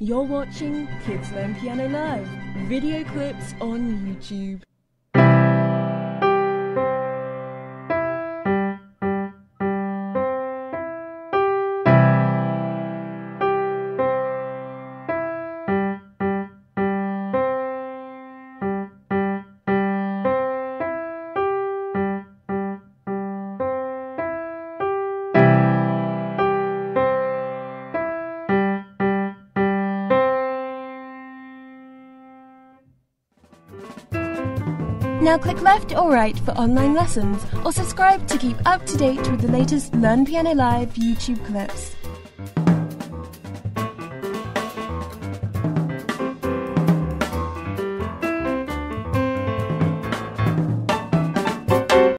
You're watching Kids Learn Piano Live, video clips on YouTube. Now click left or right for online lessons, or subscribe to keep up to date with the latest Learn Piano Live YouTube clips.